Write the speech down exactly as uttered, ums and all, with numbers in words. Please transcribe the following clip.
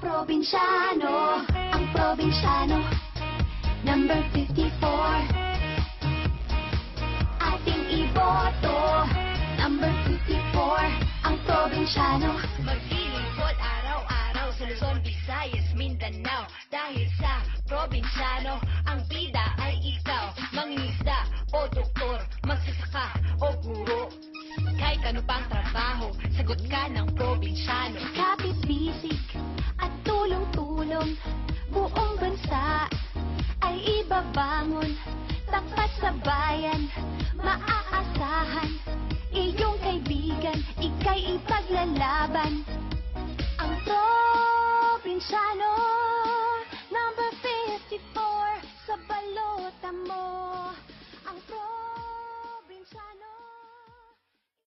probinsyano, ang probinsyano, number fifty-four. Ating iboto, number fifty-four, ang probinsyano. Maglilingkod araw-araw sa Luzon, Visayas, Mindanao. Dahil sa probinsyano, ang bida ay ikaw. Mangingisda o doktor, magsasaka o guro. Kahit ano pang trabaho, sagot ka ng probinsyano. Kapit-bisig at tulong-tulong, buong bansa ay ibabangon. Tapat sa bayan,